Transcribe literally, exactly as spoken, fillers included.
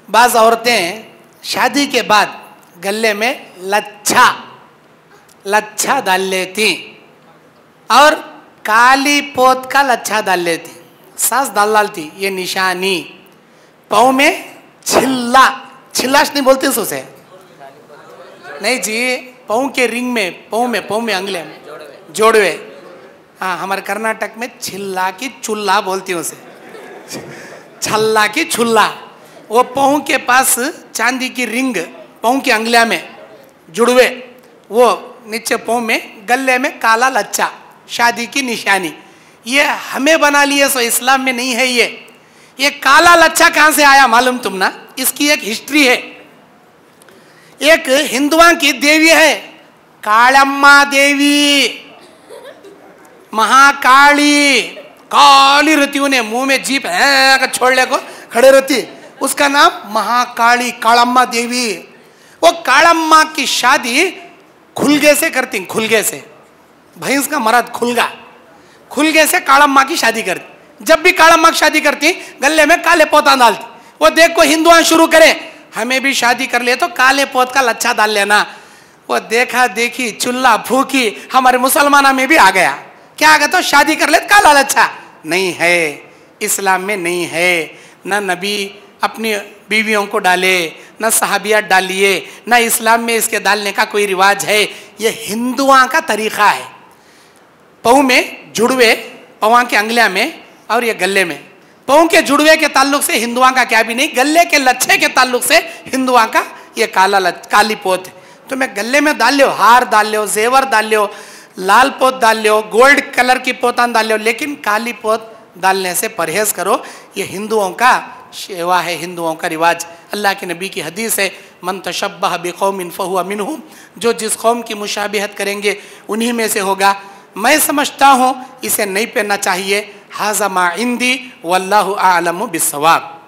बाज़ औरतें शादी के बाद गले में लच्छा लच्छा डाल लेती और काली पोत का लच्छा डाल लेती, सास डाल डालती, ये निशानी। पाँव में छिल्ला, छिल्लाश नहीं बोलते उसे, नहीं जी, पाँव के रिंग में, पाँव में, पाँव में, अंगले में, जोड़वे। हाँ, हमारे कर्नाटक में छिल्ला की चुल्ला बोलती हूँ उसे, छल्ला की छुल्ला। वो पाँव के पास चांदी की रिंग, पाँव की अंगलिया में जुड़वे, वो नीचे पाँव में, गले में काला लच्छा, शादी की निशानी। ये हमें बना लिए, सो इस्लाम में नहीं है। ये ये काला लच्छा कहाँ से आया मालूम तुम ना? इसकी एक हिस्ट्री है। एक हिंदुओं की देवी है कालम्मा देवी, महाकाली, काली रहती, उन्हें मुंह में जीप है छोड़ने को खड़े रहती, उसका नाम महाकाली कालम्मा देवी। वो कालम्मा की शादी खुलगे से करती, खुलगे से, भैंस का मर्द खुलगा, खुलगे से कालम्मा की शादी करती। जब भी कालम्मा की शादी करती गले में काले पोता डालती। वो देख को हिंदुआ शुरू करे, हमें भी शादी कर ले तो काले पोत का लच्छा डाल लेना। वो देखा देखी, चुल्ला फूकी, हमारे मुसलमाना में भी आ गया। क्या आ गया? तो शादी कर ले काला लच्छा। नहीं है, इस्लाम में नहीं है। न नबी अपनी बीवियों को डाले, न सहाबिया डालिए, न इस्लाम में इसके डालने का कोई रिवाज है। ये हिंदुओं का तरीका है। पाँव में जुड़वे, पाँव के अंगलिया में और ये गले में। पाँव के जुड़वे के ताल्लुक से हिंदुओं का क्या भी नहीं, गले के लच्छे के ताल्लुक से हिंदुओं का ये काला लच, काली पोत है। तो मैं गले में डाल लो, हार डाल लो, जेवर डाल लो, लाल पोत डाल लो, गोल्ड कलर की पोतान डाल लो, लेकिन काली पोत डालने से परहेज करो। ये हिंदुओं का सेवा है, हिंदुओं का रिवाज। अल्लाह के नबी की हदीस है, मन तशब्बह बिकौमिन फहुवा मिनहुम, जो जिस कौम की मुशाबिहत करेंगे उन्हीं में से होगा। मैं समझता हूँ इसे नहीं पहनना चाहिए। हाज़ा मा इंदी वल्लाहु आलमु बिस्सवाब।